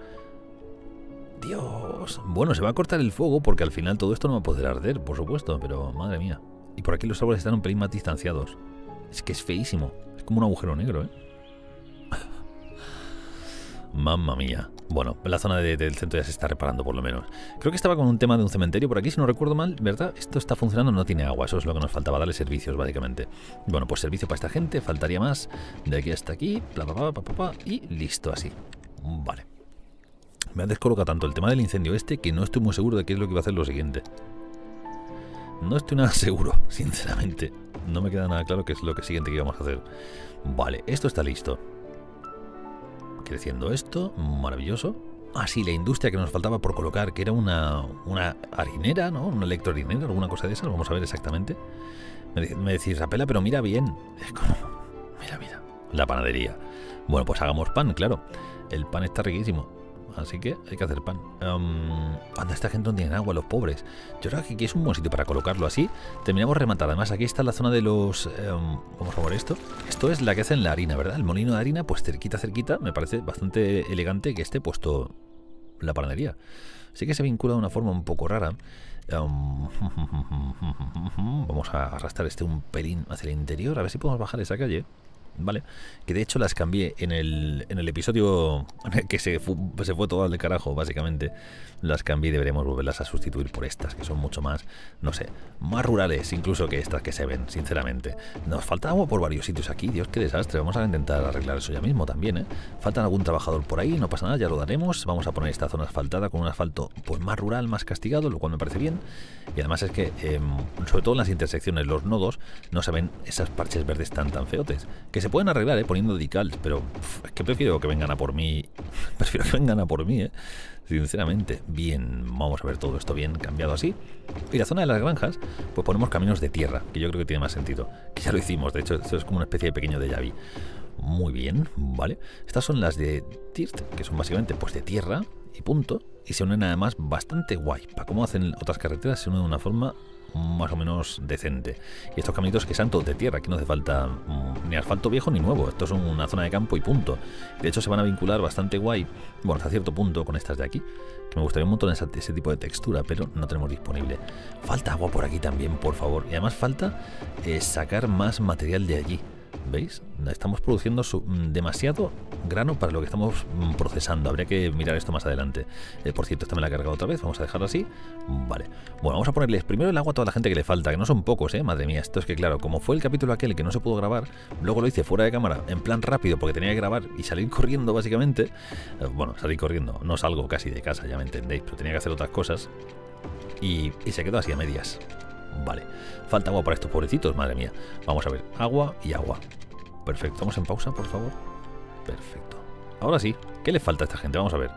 Dios. Bueno, se va a cortar el fuego porque al final todo esto no va a poder arder, por supuesto. Pero madre mía. Y por aquí los árboles están un pelín más distanciados. Es que es feísimo. Es como un agujero negro, ¿eh? Mamma mía. Bueno, la zona del centro ya se está reparando por lo menos. Creo que estaba con un tema de un cementerio por aquí, si no recuerdo mal, ¿verdad? Esto está funcionando, no tiene agua, eso es lo que nos faltaba, darle servicios básicamente. Bueno, pues servicio para esta gente, faltaría más. De aquí hasta aquí, y listo así. Vale. Me ha descolocado tanto el tema del incendio que no estoy muy seguro de qué es lo que iba a hacer lo siguiente. No estoy nada seguro, sinceramente. No me queda nada claro qué es lo siguiente que íbamos a hacer. Vale, esto está listo. Creciendo esto, maravilloso. Ah, sí, la industria que nos faltaba por colocar, que era una harinera, ¿no? Una electroharinera, alguna cosa de esas. Vamos a ver exactamente. Me decís, Rapela, pero mira bien. Es como, mira. La panadería. Bueno, pues hagamos pan, claro. El pan está riquísimo. Así que hay que hacer pan. Anda, esta gente no tiene agua, los pobres. Yo creo que aquí es un buen sitio para colocarlo así. Terminamos rematada. Además, aquí está la zona de los... vamos a ver esto. Esto es la que hacen la harina, ¿verdad? El molino de harina, pues cerquita. Me parece bastante elegante que esté puesto la panadería. Sí que se vincula de una forma un poco rara. Vamos a arrastrar un pelín hacia el interior. A ver si podemos bajar esa calle. Vale, que de hecho las cambié en el episodio en el que se fue todo al carajo, básicamente. Las cambié y deberíamos volverlas a sustituir por estas, que son mucho más, no sé, más rurales incluso que estas que se ven, sinceramente. Nos falta agua por varios sitios aquí, Dios, qué desastre. Vamos a intentar arreglar eso ya mismo también, ¿eh? Faltan algún trabajador por ahí, no pasa nada, ya lo daremos. Vamos a poner esta zona asfaltada con un asfalto pues más rural, más castigado, lo cual me parece bien. Y además es que, sobre todo en las intersecciones, los nodos, no se ven esas parches verdes tan feotes, que se pueden arreglar, poniendo decals, pero es que prefiero que vengan a por mí. Prefiero que vengan a por mí, sinceramente. Bien, vamos a ver todo esto bien cambiado así. Y la zona de las granjas, pues ponemos caminos de tierra, que yo creo que tiene más sentido. Que ya lo hicimos, de hecho, esto es como una especie de pequeño déjà vu. Muy bien, vale. Estas son las de Dirt, que son básicamente pues de tierra y punto. Y se unen además bastante guay. Para cómo hacen otras carreteras, se unen de una forma más o menos decente. Y estos caminitos que sean todos de tierra, aquí no hace falta ni asfalto viejo ni nuevo. Esto es una zona de campo y punto. De hecho se van a vincular bastante guay, bueno, hasta cierto punto con estas de aquí, que me gustaría un montón ese tipo de textura, pero no tenemos disponible. Falta agua por aquí también, por favor. Y además falta sacar más material de allí. ¿Veis? Estamos produciendo demasiado grano para lo que estamos procesando. Habría que mirar esto más adelante. Por cierto, esta me la he cargado otra vez. Vamos a dejarlo así. Vale. Bueno, vamos a ponerles primero el agua a toda la gente que le falta, que no son pocos, madre mía. Esto es que, claro, como fue el capítulo aquel que no se pudo grabar, luego lo hice fuera de cámara, en plan rápido, porque tenía que grabar y salir corriendo, básicamente. Bueno, salir corriendo. No salgo casi de casa, ya me entendéis, pero tenía que hacer otras cosas. Y se quedó así a medias. Vale, falta agua para estos pobrecitos, madre mía. Vamos a ver, agua y agua. Perfecto, vamos en pausa, por favor. Perfecto. Ahora sí, ¿qué le falta a esta gente? Vamos a ver.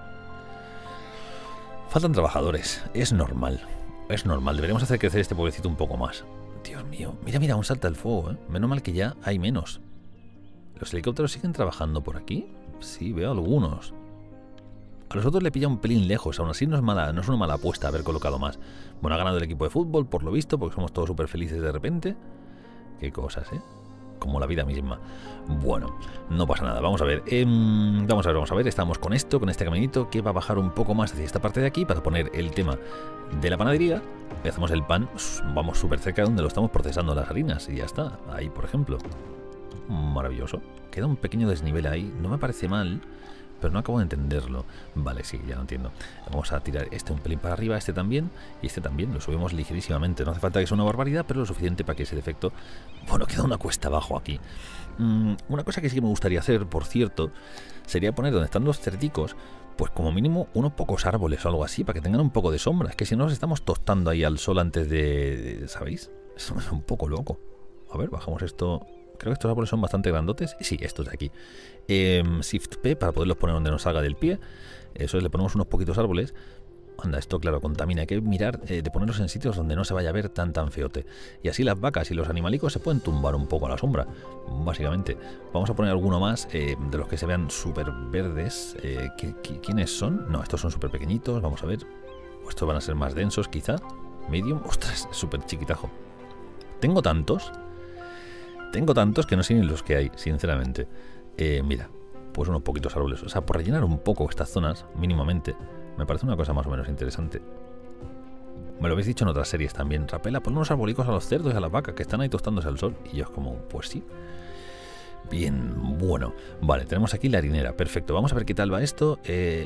Faltan trabajadores, es normal. Es normal, deberíamos hacer crecer este pobrecito un poco más. Dios mío, mira, aún salta el fuego, Menos mal que ya hay menos. ¿Los helicópteros siguen trabajando por aquí? Sí, veo algunos. A los otros le pilla un pelín lejos, aún así no es una mala apuesta haber colocado más. Bueno, ha ganado el equipo de fútbol, por lo visto, porque somos todos súper felices de repente. Qué cosas, como la vida misma. Bueno, no pasa nada, vamos a ver. Vamos a ver, estamos con este caminito que va a bajar un poco más hacia esta parte de aquí para poner el tema de la panadería. Le hacemos el pan, vamos súper cerca de donde lo estamos procesando las harinas y ya está, ahí por ejemplo. Maravilloso. Queda un pequeño desnivel ahí, no me parece mal, pero no acabo de entenderlo. Vale, sí, ya lo entiendo. Vamos a tirar un pelín para arriba, este también, y este también. Lo subimos ligerísimamente. No hace falta que sea una barbaridad, pero lo suficiente para que ese defecto... Bueno, queda una cuesta abajo aquí. Una cosa que sí que me gustaría hacer, por cierto, sería poner donde están los cerdicos, pues como mínimo unos pocos árboles o algo así, para que tengan un poco de sombra. Es que si no nos estamos tostando ahí al sol antes ¿sabéis? Eso es un poco loco. A ver, bajamos esto. Creo que estos árboles son bastante grandotes. Sí, estos de aquí. Shift P para poderlos poner donde nos salga del pie. Eso es, le ponemos unos poquitos árboles. Anda, esto claro, contamina. Hay que mirar de ponerlos en sitios donde no se vaya a ver tan feote. Y así las vacas y los animalicos se pueden tumbar un poco a la sombra, básicamente. Vamos a poner alguno más de los que se vean súper verdes. ¿Quiénes son? No, estos son súper pequeñitos. Vamos a ver. Estos van a ser más densos, quizá. Medium. Ostras, súper chiquitajo. Tengo tantos que no sé ni los que hay, sinceramente. Mira, pues unos poquitos árboles. O sea, por rellenar un poco estas zonas, mínimamente, me parece una cosa más o menos interesante. Me lo habéis dicho en otras series también. Rapela, pon unos arbolicos a los cerdos y a las vacas que están ahí tostándose al sol. Y yo es como, pues sí. Bien, bueno. Vale, tenemos aquí la harinera. Perfecto. Vamos a ver qué tal va esto.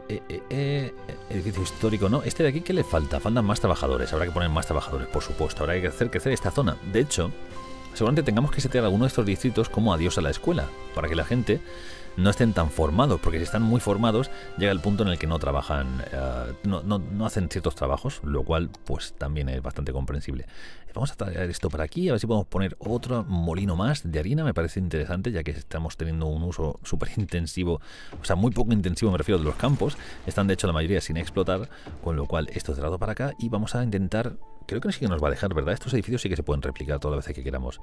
Edificio histórico, ¿no? Este de aquí, ¿qué le falta? Faltan más trabajadores. Habrá que poner más trabajadores, por supuesto. Habrá que hacer crecer esta zona. De hecho, seguramente tengamos que setear alguno de estos distritos como adiós a la escuela. Para que la gente no estén tan formados, porque si están muy formados llega el punto en el que no trabajan, no hacen ciertos trabajos, lo cual pues también es bastante comprensible. Vamos a traer esto para aquí, a ver si podemos poner otro molino más de harina. Me parece interesante, ya que estamos teniendo un uso súper intensivo, o sea, muy poco intensivo me refiero, de los campos. Están de hecho la mayoría sin explotar, con lo cual esto es cerrado para acá y vamos a intentar, creo que sí que nos va a dejar, ¿verdad? Estos edificios sí que se pueden replicar todas las veces que queramos.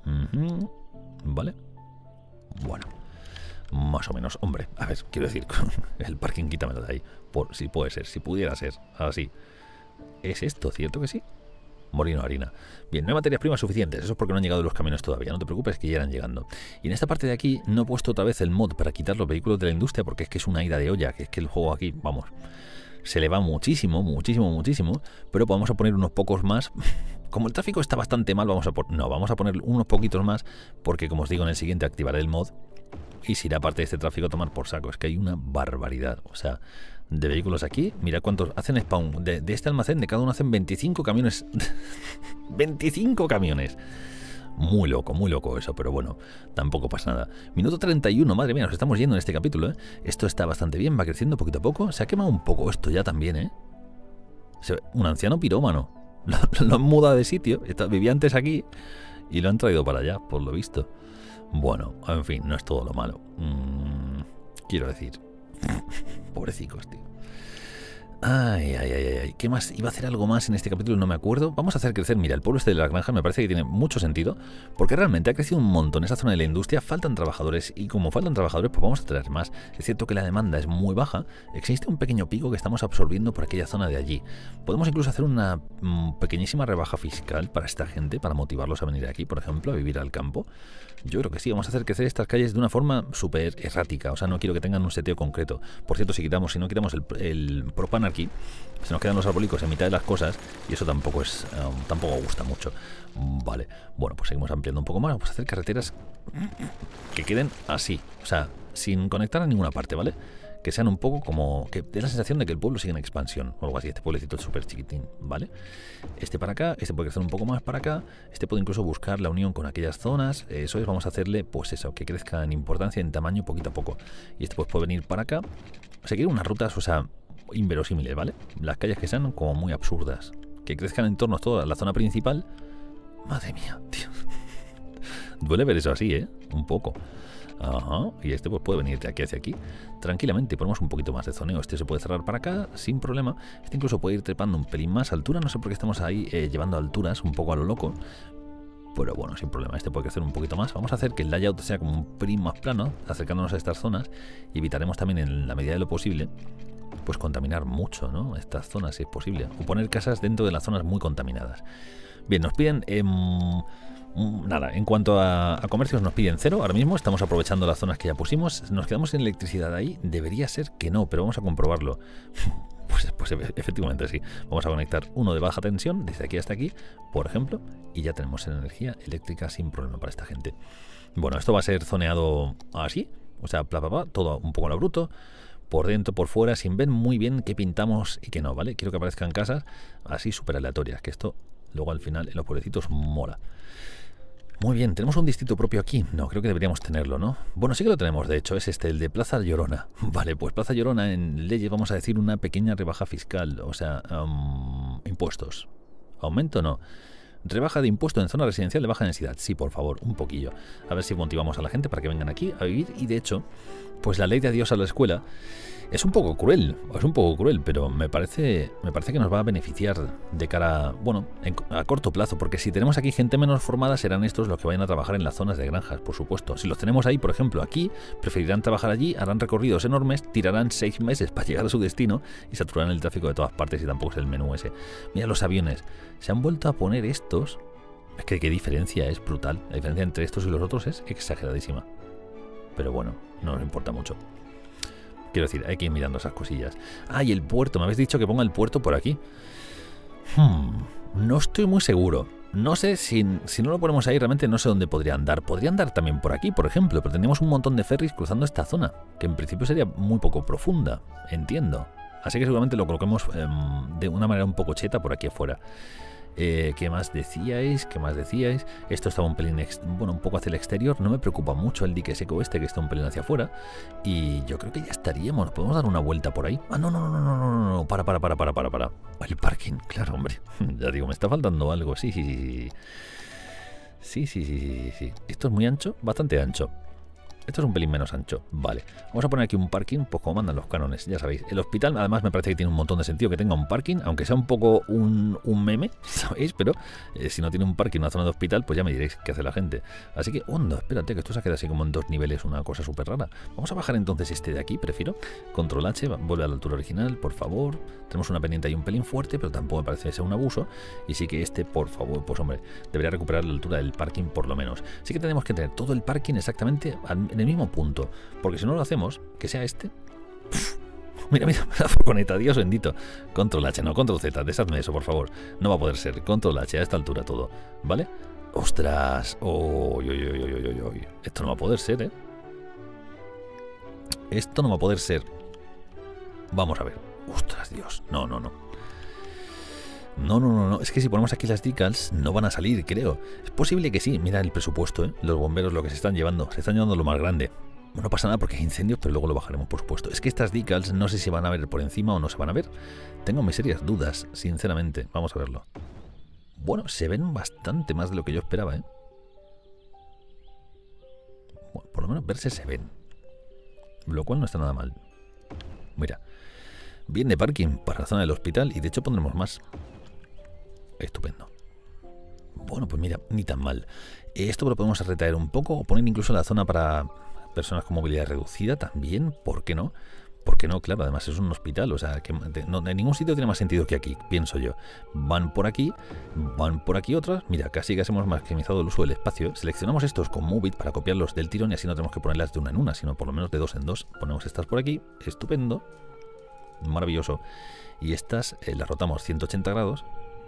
Vale. Bueno. Más o menos, hombre, a ver, quiero decir, el parking quítamelo de ahí. Si puede ser, si pudiera ser así. ¿Es esto, cierto que sí? Molino de harina. Bien, no hay materias primas suficientes, eso es porque no han llegado los camiones todavía, no te preocupes que ya irán llegando. Y en esta parte de aquí no he puesto otra vez el mod para quitar los vehículos de la industria, porque es que es una ida de olla, que es que el juego aquí, vamos, se le va muchísimo, pero vamos a poner unos pocos más. Como el tráfico está bastante mal, vamos a poner unos poquitos más, porque como os digo, en el siguiente activaré el mod y se irá parte de este tráfico a tomar por saco. Es que hay una barbaridad, o sea, de vehículos aquí. Mira cuántos hacen spawn de este almacén, de cada uno hacen 25 camiones. 25 camiones. Muy loco eso, pero bueno, tampoco pasa nada. Minuto 31, madre mía, nos estamos yendo en este capítulo, ¿eh? Esto está bastante bien, va creciendo poquito a poco. Se ha quemado un poco esto ya también, ¿eh? Un anciano pirómano. Lo han mudado de sitio, vivía antes aquí y lo han traído para allá, por lo visto. Bueno, en fin, no es todo lo malo. Quiero decir, pobrecicos, tío. Ay. ¿Qué más? Iba a hacer algo más en este capítulo, no me acuerdo. Vamos a hacer crecer, mira, el pueblo este de la granja me parece que tiene mucho sentido, porque realmente ha crecido un montón esa zona de la industria, faltan trabajadores, y como faltan trabajadores, pues vamos a traer más. Es cierto que la demanda es muy baja, existe un pequeño pico que estamos absorbiendo por aquella zona de allí. Podemos incluso hacer una pequeñísima rebaja fiscal para esta gente, para motivarlos a venir aquí, por ejemplo, a vivir al campo. Yo creo que sí, vamos a hacer crecer estas calles de una forma súper errática, o sea, no quiero que tengan un seteo concreto. Por cierto, si no quitamos el propano aquí, se nos quedan los arbolicos en mitad de las cosas y eso tampoco gusta mucho. Vale, bueno, pues seguimos ampliando un poco más. Vamos a hacer carreteras que queden así, o sea, sin conectar a ninguna parte, ¿vale? Que sean un poco como, que dé la sensación de que el pueblo sigue en expansión o algo así. Este pueblecito es súper chiquitín, ¿vale? Este para acá, este puede crecer un poco más para acá, este puede incluso buscar la unión con aquellas zonas. Eso es, vamos a hacerle, pues eso, que crezca en importancia, en tamaño, poquito a poco. Y este pues puede venir para acá, seguir unas rutas, o sea, inverosímiles, ¿vale? Las calles que sean como muy absurdas, que crezcan en torno a toda la zona principal. Madre mía, tío. Duele ver eso así, ¿eh? Un poco. Ajá, y este pues puede venir de aquí hacia aquí tranquilamente. Ponemos un poquito más de zoneo. Este se puede cerrar para acá sin problema. Este incluso puede ir trepando un pelín más altura. No sé por qué estamos ahí llevando alturas un poco a lo loco, pero bueno, sin problema. Este puede crecer un poquito más. Vamos a hacer que el layout sea como un pelín más plano, acercándonos a estas zonas, y evitaremos también, en la medida de lo posible, pues contaminar mucho, ¿no? Estas zonas, si es posible, o poner casas dentro de las zonas muy contaminadas. Bien, nos piden nada, en cuanto a comercios nos piden 0 ahora mismo. Estamos aprovechando las zonas que ya pusimos. ¿Nos quedamos sin electricidad ahí? Debería ser que no, pero vamos a comprobarlo. Pues efectivamente sí. Vamos a conectar uno de baja tensión desde aquí hasta aquí, por ejemplo, y ya tenemos energía eléctrica sin problema para esta gente. Bueno, esto va a ser zoneado así, o sea, todo un poco a lo bruto, por dentro, por fuera, sin ver muy bien qué pintamos y qué no, ¿vale? Quiero que aparezcan casas así súper aleatorias, que esto luego al final en los pueblecitos mola. Muy bien, ¿tenemos un distrito propio aquí? No, creo que deberíamos tenerlo, ¿no? Bueno, sí que lo tenemos, de hecho, es el de Plaza Llorona. Vale, pues Plaza Llorona en leyes vamos a decir una pequeña rebaja fiscal, o sea, impuestos. ¿Aumento no? Rebaja de impuesto en zona residencial de baja densidad. Sí, por favor, un poquillo. A ver si motivamos a la gente para que vengan aquí a vivir. Y de hecho, pues la ley de adiós a la escuela es un poco cruel, pero me parece que nos va a beneficiar de cara, bueno, a corto plazo, porque si tenemos aquí gente menos formada, serán estos los que vayan a trabajar en las zonas de granjas, por supuesto. Si los tenemos ahí, por ejemplo, aquí, preferirán trabajar allí, harán recorridos enormes, tirarán 6 meses para llegar a su destino y saturarán el tráfico de todas partes y tampoco es el menú ese. Mira los aviones, se han vuelto a poner estos, es que qué diferencia, es brutal, la diferencia entre estos y los otros es exageradísima. Pero bueno, no nos importa mucho. Quiero decir, hay que ir mirando esas cosillas. Ah, y el puerto. Me habéis dicho que ponga el puerto por aquí. No estoy muy seguro. No sé si no lo ponemos ahí, realmente no sé dónde podría andar. Podría andar también por aquí, por ejemplo, pero tendríamos un montón de ferries cruzando esta zona, que en principio sería muy poco profunda, entiendo. Así que seguramente lo coloquemos de una manera un poco cheta por aquí afuera. ¿Qué más decíais? Esto estaba un pelín, bueno, un poco hacia el exterior. No me preocupa mucho el dique seco este, que está un pelín hacia afuera. Y yo creo que ya estaríamos. ¿Nos podemos dar una vuelta por ahí? Ah, no. Para. El parking, claro, hombre. Ya digo, me está faltando algo. Sí. Esto es muy ancho, bastante ancho. Esto es un pelín menos ancho. Vale, vamos a poner aquí un parking, pues como mandan los cánones, ya sabéis. El hospital, además, me parece que tiene un montón de sentido que tenga un parking, aunque sea un poco un meme, ¿sabéis? Pero si no tiene un parking en una zona de hospital, pues ya me diréis qué hace la gente. Así que, onda, espérate, que esto se ha quedado así como en 2 niveles, una cosa súper rara. Vamos a bajar entonces este de aquí, prefiero. Control H, vuelve a la altura original, por favor. Tenemos una pendiente ahí un pelín fuerte, pero tampoco me parece que sea un abuso. Y sí que este, por favor, pues hombre, debería recuperar la altura del parking por lo menos. Sí que tenemos que tener todo el parking exactamente en el mismo punto, porque si no lo hacemos, que sea este. Mira, la furgoneta, Dios bendito. Control H, no, Control Z, deshazme eso, por favor. No va a poder ser, Control H a esta altura todo, ¿vale? Ostras, esto no va a poder ser, ¿eh? Esto no va a poder ser. Vamos a ver. Ostras, Dios, no. No, es que si ponemos aquí las decals no van a salir, creo. Es posible que sí, mira el presupuesto, ¿eh? Los bomberos lo que se están llevando lo más grande. No pasa nada porque hay incendios, pero luego lo bajaremos, por supuesto. Es que estas decals no sé si van a ver por encima o no se van a ver. Tengo mis serias dudas, sinceramente. Vamos a verlo. Bueno, se ven bastante más de lo que yo esperaba, ¿eh? Bueno, por lo menos verse se ven. Lo cual no está nada mal. Mira. Bien de parking para la zona del hospital y de hecho pondremos más. Estupendo. Bueno, pues mira, ni tan mal. Esto lo podemos retraer un poco o poner incluso la zona para personas con movilidad reducida también. ¿Por qué no? ¿Por qué no? Claro, además es un hospital, o sea, que no, en ningún sitio tiene más sentido que aquí, pienso yo. Van por aquí otras. Mira, casi que hemos maximizado el uso del espacio. Seleccionamos estos con Move It para copiarlos del tirón y así no tenemos que ponerlas de una en una, sino por lo menos de 2 en 2. Ponemos estas por aquí, estupendo, maravilloso. Y estas las rotamos 180 grados.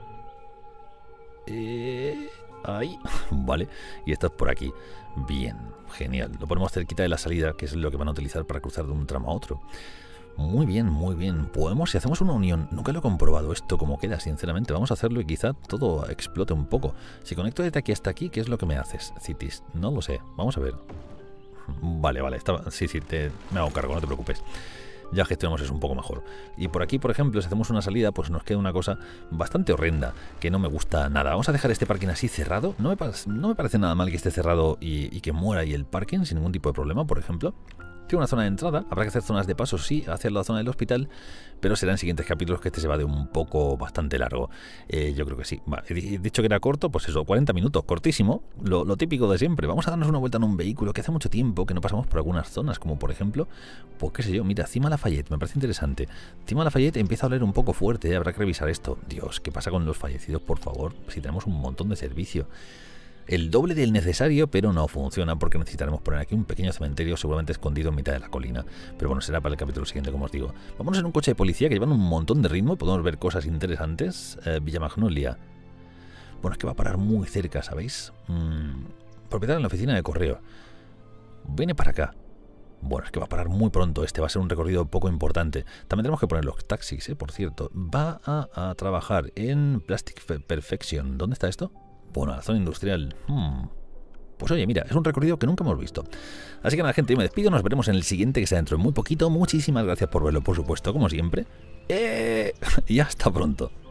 Ahí, vale. Y estas por aquí. Bien, genial. Lo ponemos cerquita de la salida, que es lo que van a utilizar para cruzar de un tramo a otro. Muy bien, muy bien. Podemos, si hacemos una unión, nunca lo he comprobado esto como queda, sinceramente. Vamos a hacerlo y quizá todo explote un poco. Si conecto desde aquí hasta aquí, ¿qué es lo que me haces, Cities? No lo sé. Vamos a ver. Vale, sí, me hago cargo, no te preocupes. Ya gestionamos eso un poco mejor. Y por aquí, por ejemplo, si hacemos una salida, pues nos queda una cosa bastante horrenda, que no me gusta nada. Vamos a dejar este parking así cerrado. No me parece nada mal que esté cerrado y que muera ahí el parking sin ningún tipo de problema, por ejemplo. Tiene una zona de entrada, habrá que hacer zonas de paso, sí, hacia la zona del hospital, pero será en siguientes capítulos que este se va de un poco bastante largo. Yo creo que sí. He dicho que era corto, pues eso, 40 minutos, cortísimo, lo típico de siempre. Vamos a darnos una vuelta en un vehículo que hace mucho tiempo que no pasamos por algunas zonas, como por ejemplo, pues qué sé yo, mira, Cima Lafayette, me parece interesante. Cima Lafayette empieza a oler un poco fuerte, habrá que revisar esto. Dios, ¿qué pasa con los fallecidos, por favor? Si tenemos un montón de servicio. El doble del necesario, pero no funciona porque necesitaremos poner aquí un pequeño cementerio seguramente escondido en mitad de la colina. Pero bueno, será para el capítulo siguiente, como os digo. Vamos en un coche de policía que llevan un montón de ritmo, podemos ver cosas interesantes. Villa Magnolia. Bueno, es que va a parar muy cerca, ¿sabéis? Propietario en la oficina de correo. Viene para acá. Bueno, es que va a parar muy pronto. Este va a ser un recorrido poco importante. También tenemos que poner los taxis, por cierto. Va a trabajar en Plastic Perfection. ¿Dónde está esto? Bueno, la zona industrial. Pues oye, mira, es un recorrido que nunca hemos visto. Así que nada, gente, yo me despido, nos veremos en el siguiente, que será dentro de muy poquito. Muchísimas gracias por verlo, por supuesto, como siempre. Y hasta pronto.